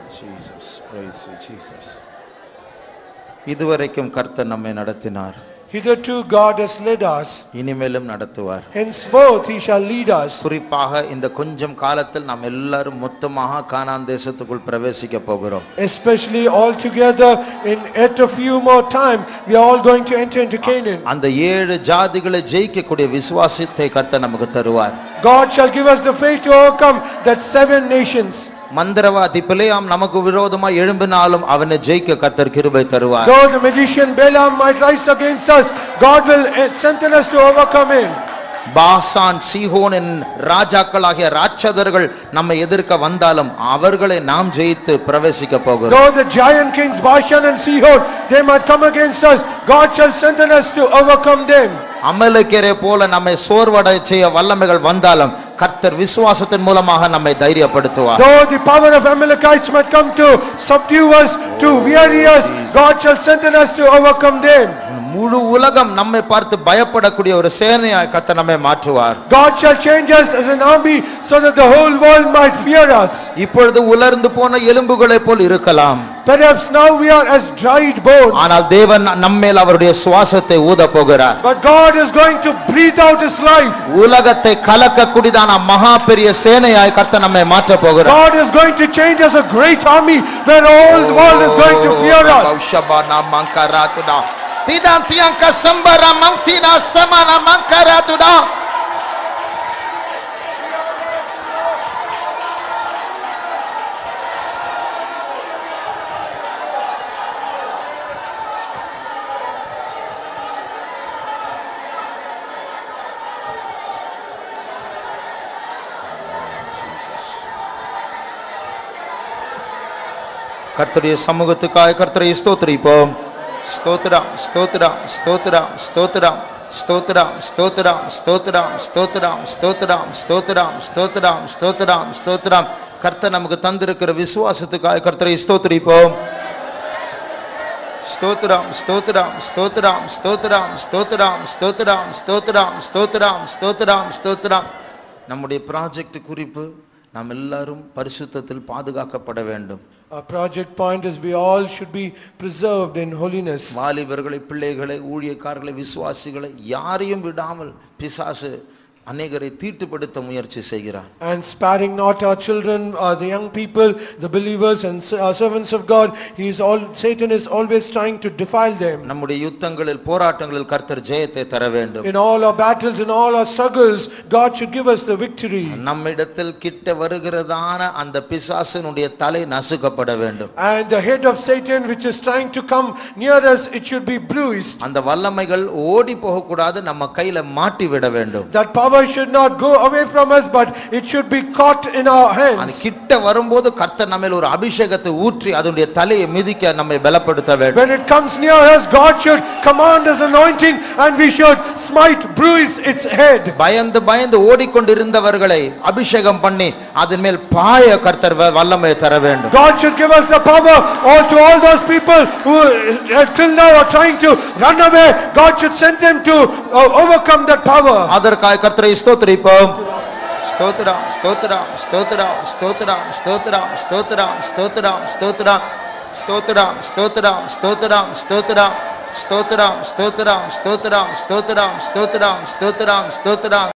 Jesus, praise you, Jesus. இதுவரைக்கும் கர்த்தர் நம்மை நடத்தினார். Hitherto God has led us, இனிமேலும் நடத்துவார். henceforth he shall lead us. குறிப்பாக இந்த கொஞ்சம் காலத்தில் நாம் எல்லாரும் மொத்தமாக கானான் தேசத்துக்குள் பிரவேசிக்க போகிறோம். Especially all together in at a few more time we are all going to enter into Canaan. அந்த ஏழு ஜாதிகளை ஜெயிக்கக்கூடிய விசுவாசத்தை கர்த்தர் நமக்கு தருவார். God shall give us the faith to overcome that seven nations. மந்திரவாதி பிலேயாம் நமக்கு விரோதமாக எழும்பினாலும் அவனை ஜெயிக்க கர்த்தர் கிருபை தருவார். Though the magician Balaam might rise against us, God will strengthen us to overcome him. Bashan சீகோனின் ராஜாக்களாகிய ராட்சதர்கள் நம்மை எதிர்க்க வந்தாலும் அவர்களை நாம் ஜெயித்து பிரவேசிக்க போகிறோம். Though the giant kings Bashan and Sihon they might come against us, God shall strengthen us to overcome them. அமலேக்கியரை போல நம்மை சோர்வடை செய்ய வல்லமைகள் வந்தாலும் கர்த்தர் விசுவாசத்தின் மூலமாக நம்மை தைரியப்படுத்துவார். Though the power of Amalekites might come to subdue us, to weary us, God shall strengthen us to overcome them. முழு உலகம் நம்மை பார்த்து பயப்படக்கூடிய ஒரு சேனையாய் கர்த்தர் நம்மை மாற்றுவார். God shall change us as an army so that the whole world might fear us. இப்பொழுது உலர்ந்து போன எலும்புகளைப் போல் இருக்கலாம். Perhaps now we are as dried bones. ஆனால் தேவன் நம்மேல் அவருடைய சுவாசத்தை ஊத போகிறார். But God is going to breathe out his life. உலகத்தை கலக்கக்கூடியதான மகா பெரிய சேனையாய் கர்த்தர் நம்மை மாற்ற போகிறார். God is going to change us a great army where all the world is going to fear us. Tidak tiang kasambara mangtina samana mankaratuda. கர்த்தருடைய சமூகத்துக்காக கர்த்தரை ஸ்தோத்திரிப்போம். ஸ்தோத்ரா ஸ்தோத்ரா ஸ்தோத்ரா ஸ்தோத்ரா ஸ்தோத்ரா ஸ்தோத்ரா ஸ்தோத்ரா ஸ்தோத்ரா ஸ்தோத்ரா ஸ்தோத்ரா ஸ்தோத்ரா ஸ்தோத்ரா ஸ்தோத்ரா கர்த்தர் நமக்கு தந்திருக்கிற விசுவாசத்துக்காக கர்த்தரை ஸ்தோத்திரிப்போம். ஸ்தோத்ரா ஸ்தோத்ரா ஸ்தோத்ரா ஸ்தோத்ரா ஸ்தோத்ரா ஸ்தோத்ரா ஸ்தோத்ரா ஸ்தோத்ரா ஸ்தோத்ரா ஸ்தோத்ரா நம்முடைய ப்ராஜெக்ட் குறிப்பு நாம் எல்லாரும் பரிசுத்தத்தில் பாதுகாக்கப்பட வேண்டும். Our project point is we all should be preserved in holiness. வாலிபர்களை பிள்ளைகளை ஊழியக்காரர்களை விசுவாசிகளை யாரையும் விடாமல் பிசாசு அநேகரை தீட்டுப்படுத்த முயற்சி செய்கிறார். And sparing not our children, uh, the young people, the believers and uh, servants of God, he is all Satan is always trying to defile them. நம்முடைய யுத்தங்களில் போராட்டங்களில் கர்த்தர் ஜெயத்தை தர வேண்டும். In all our battles, in all our struggles, God should give us the victory. நம்மிடத்தில் கிட்ட வருகிறதான அந்த பிசாசினுடைய தலை நசுக்கப்பட வேண்டும். And the head of Satan which is trying to come near us, it should be bruised. அந்த வல்லமைகள் ஓடி போக கூடாது, நம்ம கையில மாட்டி விட வேண்டும். That power should not go away from us, but it should be caught in our hands. அந்த கிட்ட வரும்போது கர்த்தர் நம்மேல் ஒரு அபிஷேகத்தை ஊற்றி அதனுடைய தலையை மிதிக்க நம்மை பலப்படுத்த வேண்டும். When it comes near us, God should command his anointing and we should smite, bruise its head. பயந்து பயந்து ஓடிக்கொண்டிருந்தவர்களை அபிஷேகம் பண்ணி அதன் மேல் பாய கர்த்தர் வல்லமையை தர வேண்டும். God should give us the power all to all those people who uh, till now are trying to run away. God should send them to uh, overcome that power. அதற்காக கர்த்தரை ஸ்தோத்திரிப்போம். ஸ்தோத்திரம் ஸ்தோத்திரம் ஸ்தோத்திரம் ஸ்தோத்திரம் ஸ்தோத்திரம் ஸ்தோத்திரம் ஸ்தோத்திரம் ஸ்தோத்திரம் ஸ்தோத்திரம் ஸ்தோத்திரம் ஸ்தோத்திரம் ஸ்தோத்திரம் ஸ்தோத்திரம் ஸ்தோத்திரம் ஸ்தோத்திரம் ஸ்தோத்திரம் ஸ்தோத்திரம் ஸ்தோத்திரம் ஸ்தோத்திரம்